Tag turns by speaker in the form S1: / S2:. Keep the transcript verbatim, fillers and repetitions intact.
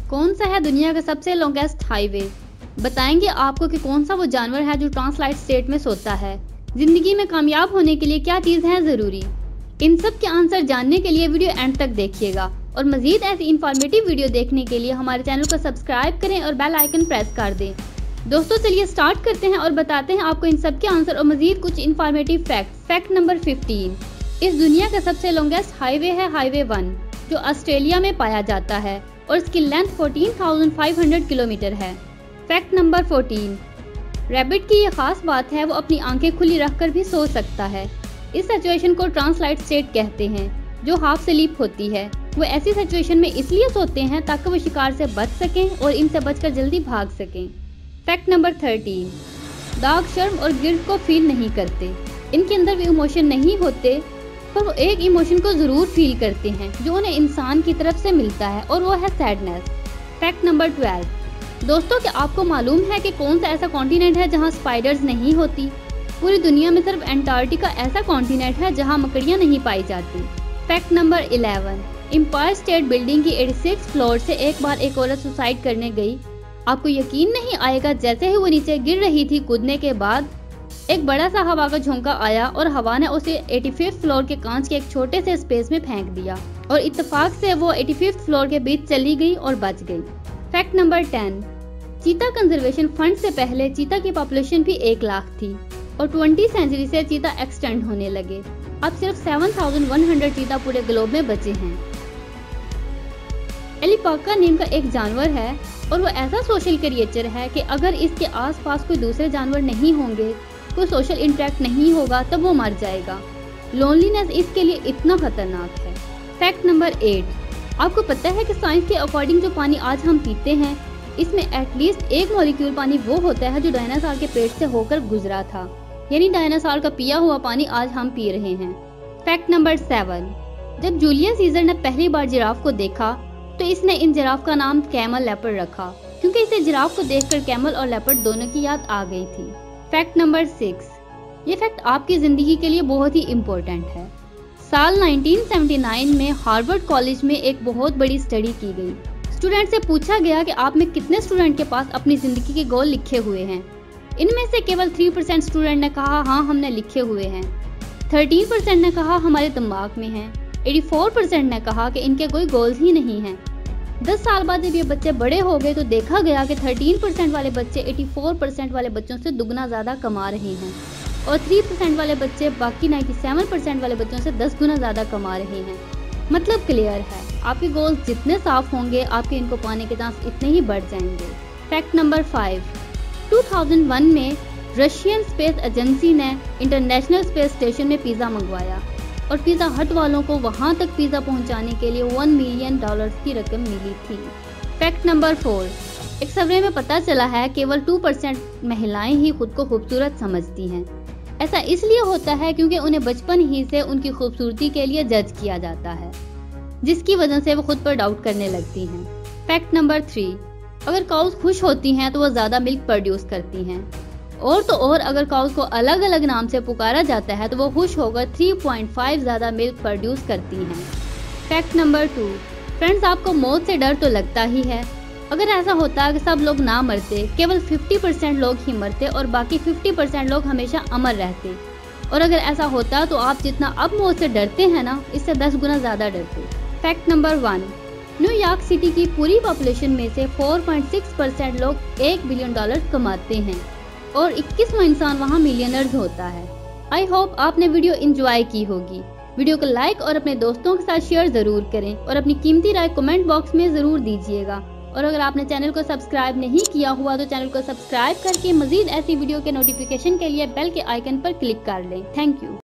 S1: कौन सा है दुनिया का सबसे लॉन्गेस्ट हाईवे? बताएंगे आपको कि कौन सा वो जानवर है जो ट्रांसलाइट स्टेट में सोता है। जिंदगी में कामयाब होने के लिए क्या चीज है जरूरी? इन सब के आंसर जानने के लिए वीडियो एंड तक देखिएगा और मजीद ऐसी इंफॉर्मेटिव वीडियो देखने के लिए हमारे चैनल को सब्सक्राइब करें और बेल आइकन प्रेस कर दें। दोस्तों चलिए स्टार्ट करते हैं और बताते हैं आपको इन सब के आंसर और मजीद कुछ informative fact. Fact number fifteen, इस दुनिया का सबसे लॉन्गेस्ट हाईवे है हाईवे वन, जो ऑस्ट्रेलिया में पाया जाता है और इसकी लेंथ चौदह हज़ार पाँच सौ किलोमीटर है। फैक्ट नंबर फोर्टीन, रैबिट की ये खास बात है वो अपनी आंखें खुली रखकर भी सो सकता है। इस सिचुएशन को ट्रांसलाइट स्टेट कहते हैं, जो हाफ स्लीप होती है। वो ऐसी सिचुएशन में इसलिए सोते हैं ताकि वो शिकार से बच सकें और इनसे बचकर जल्दी भाग सकें। फैक्ट नंबर थर्टीन, डॉग शर्म और गिल्ट को फील नहीं करते। इनके अंदर भी इमोशन नहीं होते, पर वो एक इमोशन को जरूर फील करते हैं जो उन्हें इंसान की तरफ से मिलता है और वो है सैडनेस। फैक्ट नंबर ट्वेल्व, दोस्तों क्या आपको मालूम है कि कौन सा ऐसा कॉन्टिनेंट है जहां स्पाइडर्स नहीं होती? पूरी दुनिया में सिर्फ एंटार्क्टिका ऐसा कॉन्टिनेंट है जहां मकड़ियां नहीं पाई जाती। Fact number eleven, empire state building की छियासी फ्लोर से एक बार एक औरत सुसाइड करने गई। आपको यकीन नहीं आएगा, जैसे ही वो नीचे गिर रही थी कूदने के बाद एक बड़ा सा हवा का झोंका आया और हवा ने उसे पचासी फ्लोर के कांच के एक छोटे से स्पेस में फेंक दिया और इत्तेफाक से वो पचासी फ्लोर के बीच चली गई और बच गई। Fact number ten, cheetah conservation fund से पहले चीता की पॉपुलेशन भी एक लाख थी और बीसवीं सेंचुरी से चीता एक्सटेंड होने लगे। अब सिर्फ सात हज़ार एक सौ चीता पूरे ग्लोब में बचे हैं। एलिपाका नेम का एक जानवर है और वो ऐसा सोशल क्रिएचर है कि अगर इसके आसपास कोई दूसरे जानवर नहीं होंगे, कोई सोशल इंटरेक्ट नहीं होगा, तब वो मर जाएगा। लोनलीनेस इसके लिए इतना खतरनाक है। फैक्ट नंबर एट, आपको पता है कि साइंस के अकॉर्डिंग जो पानी आज हम पीते हैं, इसमें एटलीस्ट एक मॉलिक्यूल पानी वो होता है जो डायनासोर के पेट से होकर गुजरा था, यानी डायनासोर का पिया हुआ पानी आज हम पी रहे हैं। फैक्ट नंबर सेवन, जब जूलियस सीजर ने पहली बार जिराफ को देखा तो इसने इन जिराफ का नाम कैमल लेपर्ड रखा, क्योंकि इसे जिराफ को देखकर कैमल और लेपर्ड दोनों की याद आ गई थी। फैक्ट नंबर सिक्स, ये फैक्ट आपकी जिंदगी के लिए बहुत ही इम्पोर्टेंट है। साल उन्नीस सौ उन्यासी में हार्वर्ड कॉलेज में एक बहुत बड़ी स्टडी की गई। स्टूडेंट से पूछा गया कि आप में कितने स्टूडेंट के पास अपनी जिंदगी के गोल लिखे हुए हैं। इनमें से केवल तीन परसेंट स्टूडेंट ने कहा हाँ हमने लिखे हुए हैं, तेरह परसेंट ने कहा हमारे दिमाग में हैं, चौरासी परसेंट ने कहा कि इनके कोई गोल्स ही नहीं हैं। दस साल बाद जब ये बच्चे बड़े हो गए तो देखा गया कि तेरह परसेंट वाले बच्चे चौरासी परसेंट वाले बच्चों से दुगना ज़्यादा कमा रहे हैं और तीन परसेंट वाले बच्चे बाकी सत्तानवे परसेंट वाले बच्चों से दस गुना ज़्यादा कमा रहे हैं। मतलब क्लियर है, आपके गोल्स जितने साफ होंगे आपके इनको पाने के चांस इतने ही बढ़ जाएंगे। फैक्ट नंबर फाइव, दो हज़ार एक में रशियन स्पेस एजेंसी ने इंटरनेशनल स्पेस स्टेशन में पिज़्ज़ा मंगवाया और पिज़्ज़ा हट वालों को वहां तक पिज़्ज़ा पहुंचाने के लिए वन मिलियन डॉलर्स की रकम मिली थी। फैक्ट नंबर फोर, एक सर्वे में पता चला है केवल दो परसेंट महिलाएं ही खुद को खूबसूरत समझती हैं। ऐसा इसलिए होता है क्योंकि उन्हें बचपन ही से उनकी खूबसूरती के लिए जज किया जाता है, जिसकी वजह से वो खुद पर डाउट करने लगती हैं। फैक्ट नंबर थ्री, अगर काउस खुश होती हैं तो वो ज्यादा मिल्क प्रोड्यूस करती हैं, और तो और अगर काउस को अलग अलग नाम से पुकारा जाता है तो वो खुश होकर तीन पॉइंट पाँच ज्यादा मिल्क प्रोड्यूस करती हैं। फैक्ट नंबर टू, फ्रेंड्स आपको मौत से डर तो लगता ही है। अगर ऐसा होता कि सब लोग ना मरते, केवल पचास परसेंट लोग ही मरते और बाकी पचास परसेंट लोग हमेशा अमर रहते, और अगर ऐसा होता तो आप जितना अब मौत से डरते हैं ना, इससे दस गुना ज्यादा डरते। Fact number one, New York city की पूरी पॉपुलेशन में से चार पॉइंट छह परसेंट लोग एक बिलियन डॉलर कमाते हैं और इक्कीसवां इंसान वहां मिलियनर्स होता है। आई होप आपने वीडियो एंजॉय की होगी। वीडियो को लाइक और अपने दोस्तों के साथ शेयर जरूर करें और अपनी कीमती राय कमेंट बॉक्स में जरूर दीजिएगा। और अगर आपने चैनल को सब्सक्राइब नहीं किया हुआ तो चैनल को सब्सक्राइब करके मजीद ऐसी वीडियो के नोटिफिकेशन के लिए बेल के आइकन पर क्लिक कर लें। Thank you.